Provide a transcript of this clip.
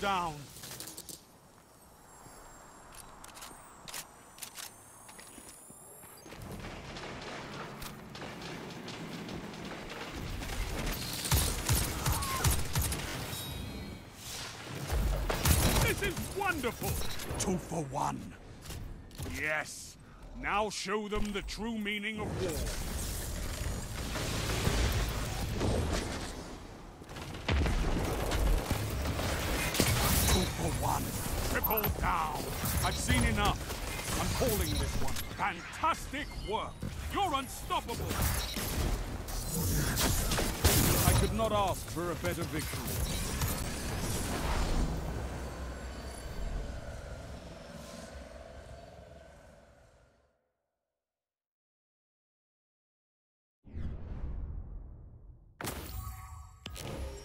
down. This is wonderful! 2 for 1. Yes. Now show them the true meaning of war. 2 for 1. Triple down. I've seen enough. I'm calling this one. Fantastic work. You're unstoppable. I could not ask for a better victory.